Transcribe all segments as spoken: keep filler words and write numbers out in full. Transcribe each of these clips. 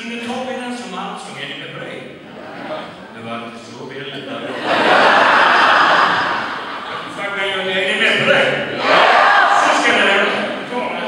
Ingen tar vi den som allsång, är ni med på det? Det var inte så väldigt där. Frågan är, är ni med på det? Så ska det låta. Kom här.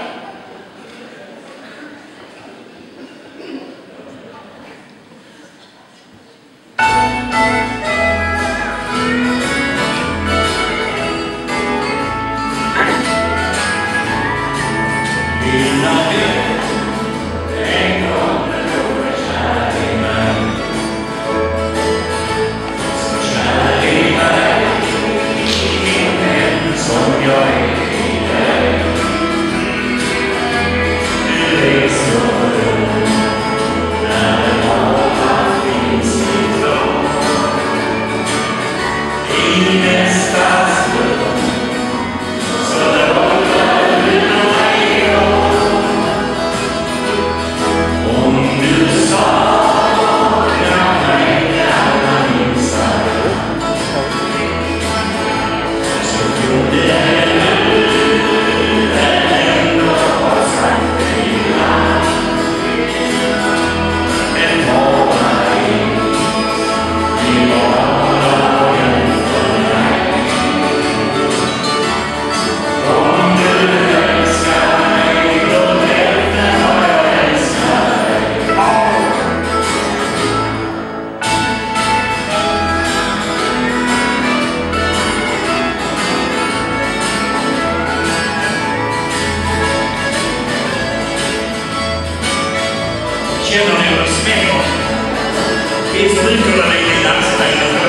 Känner ni hur det smäller? Vi stryker den i dansstället.